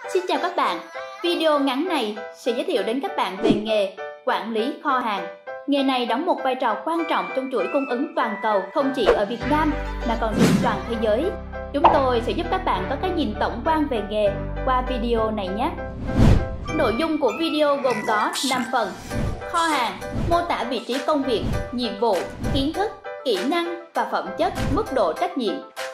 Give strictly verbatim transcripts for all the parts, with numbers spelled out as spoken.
Xin chào các bạn, video ngắn này sẽ giới thiệu đến các bạn về nghề quản lý kho hàng. Nghề này đóng một vai trò quan trọng trong chuỗi cung ứng toàn cầu, không chỉ ở Việt Nam mà còn trên toàn thế giới. Chúng tôi sẽ giúp các bạn có cái nhìn tổng quan về nghề qua video này nhé. Nội dung của video gồm có năm phần: kho hàng, mô tả vị trí công việc, nhiệm vụ, kiến thức, kỹ năng và phẩm chất, mức độ trách nhiệm.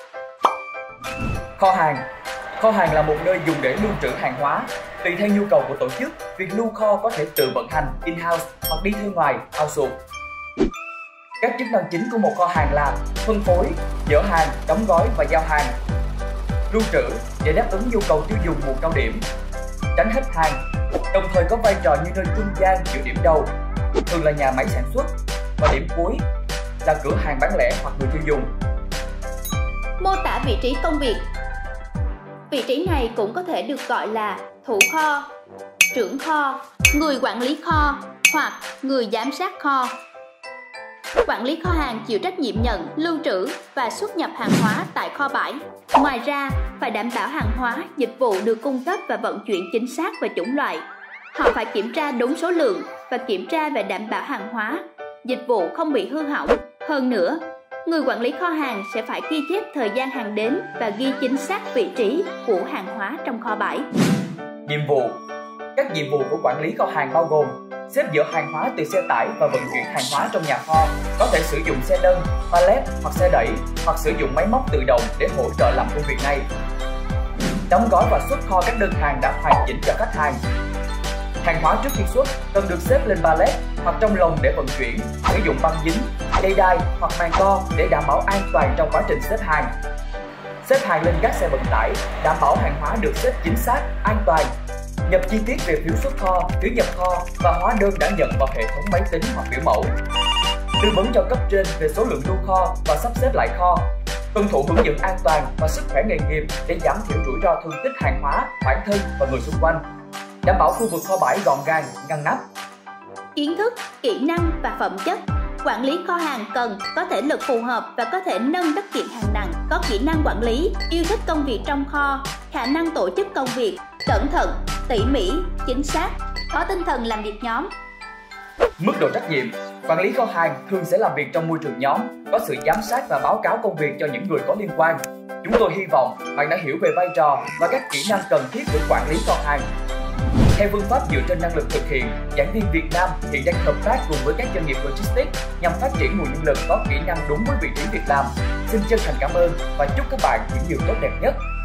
Kho hàng Kho hàng là một nơi dùng để lưu trữ hàng hóa. Tùy theo nhu cầu của tổ chức, việc lưu kho có thể tự vận hành in-house hoặc đi thuê ngoài outsource. Các chức năng chính của một kho hàng là phân phối, dỡ hàng, đóng gói và giao hàng. Lưu trữ để đáp ứng nhu cầu tiêu dùng mùa cao điểm. Tránh hết hàng, đồng thời có vai trò như nơi trung gian giữa điểm đầu, thường là nhà máy sản xuất, và điểm cuối là cửa hàng bán lẻ hoặc người tiêu dùng. Mô tả vị trí công việc. Vị trí này cũng có thể được gọi là thủ kho, trưởng kho, người quản lý kho hoặc người giám sát kho. Quản lý kho hàng chịu trách nhiệm nhận, lưu trữ và xuất nhập hàng hóa tại kho bãi. Ngoài ra, phải đảm bảo hàng hóa, dịch vụ được cung cấp và vận chuyển chính xác và chủng loại. Họ phải kiểm tra đúng số lượng và kiểm tra về đảm bảo hàng hóa, dịch vụ không bị hư hỏng. Hơn nữa, người quản lý kho hàng sẽ phải ghi chép thời gian hàng đến và ghi chính xác vị trí của hàng hóa trong kho bãi. Nhiệm vụ. Các nhiệm vụ của quản lý kho hàng bao gồm xếp dỡ hàng hóa từ xe tải và vận chuyển hàng hóa trong nhà kho, có thể sử dụng xe nâng, pallet hoặc xe đẩy, hoặc sử dụng máy móc tự động để hỗ trợ làm công việc này. Đóng gói và xuất kho các đơn hàng đã hoàn chỉnh cho khách hàng. Hàng hóa trước khi xuất cần được xếp lên pallet hoặc trong lồng để vận chuyển, sử dụng băng dính, dây đai hoặc màng co để đảm bảo an toàn trong quá trình xếp hàng. Xếp hàng lên các xe vận tải, đảm bảo hàng hóa được xếp chính xác, an toàn. Nhập chi tiết về phiếu xuất kho, phiếu nhập kho và hóa đơn đã nhận vào hệ thống máy tính hoặc biểu mẫu. Tư vấn cho cấp trên về số lượng lưu kho và sắp xếp lại kho. Tuân thủ hướng dẫn an toàn và sức khỏe nghề nghiệp để giảm thiểu rủi ro thương tích hàng hóa, bản thân và người xung quanh. Đảm bảo khu vực kho bãi gọn gàng, ngăn nắp. Kiến thức, kỹ năng và phẩm chất. Quản lý kho hàng cần có thể lực phù hợp và có thể nâng tất kiện hàng nặng, có kỹ năng quản lý, yêu thích công việc trong kho, khả năng tổ chức công việc, cẩn thận, tỉ mỉ, chính xác, có tinh thần làm việc nhóm. Mức độ trách nhiệm. Quản lý kho hàng thường sẽ làm việc trong môi trường nhóm, có sự giám sát và báo cáo công việc cho những người có liên quan. Chúng tôi hy vọng bạn đã hiểu về vai trò và các kỹ năng cần thiết của quản lý kho hàng. Theo phương pháp dựa trên năng lực thực hiện, giảng viên Việt Nam hiện đang hợp tác cùng với các doanh nghiệp logistics nhằm phát triển nguồn nhân lực có kỹ năng đúng với vị trí việc làm. Xin chân thành cảm ơn và chúc các bạn những điều tốt đẹp nhất.